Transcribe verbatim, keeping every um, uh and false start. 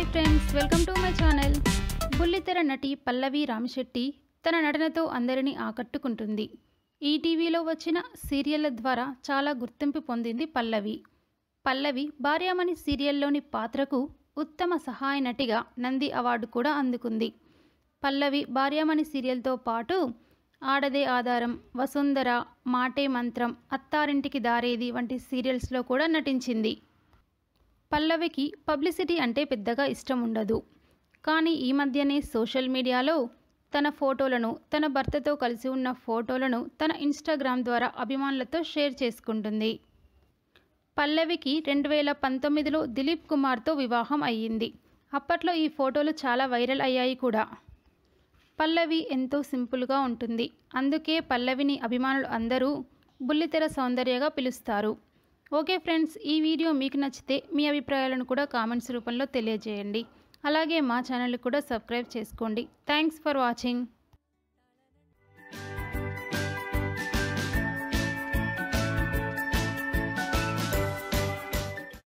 Friends, welcome to my channel. బుల్లితెర నటి పల్లవి రామిశెట్టి తన నటనతో అందరినీ ఆకట్టుకుంటుంది. ఈటీవీలో వచ్చిన సీరియళ్ల ద్వారా చాలా గుర్తింపు పొందింది పల్లవి. పల్లవి భార్యామణి సీరియల్లోని పాత్రకు ఉత్తమ సహాయ నటిగా నంది అవార్డు కూడా అందుకుంది. పల్లవి భార్యామణి సీరియల్తో పాటు ఆడదే ఆధారం, వసుంధర, మాటే మంత్రం, అత్తారింటికి దారేది వంటి సీరియల్స్లో కూడా నటించింది. పల్లవికి పబ్లిసిటీ అంటే పెద్దగా ఇష్టం ఉండదు. కానీ ఈ మధ్యనే సోషల్ మీడియాలో తన ఫోటోలను, తన భర్తతో కలిసి ఉన్న ఫోటోలను తన ఇన్స్టాగ్రామ్ ద్వారా అభిమానులతో షేర్ చేసుకుంటుంది. పల్లవికి రెండు వేల పంతొమ్మిదిలో దిలీప్ కుమార్తో వివాహం అయ్యింది. అప్పట్లో ఈ ఫోటోలు చాలా వైరల్ అయ్యాయి కూడా. పల్లవి ఎంతో సింపుల్గా ఉంటుంది. అందుకే పల్లవిని అభిమానులు అందరూ బుల్లితెర సౌందర్యగా పిలుస్తారు. ఓకే ఫ్రెండ్స్, ఈ వీడియో మీకు నచ్చితే మీ అభిప్రాయాలను కూడా కామెంట్స్ రూపంలో తెలియజేయండి. అలాగే మా ఛానల్ కూడా సబ్స్క్రైబ్ చేసుకోండి. Thanks for watching.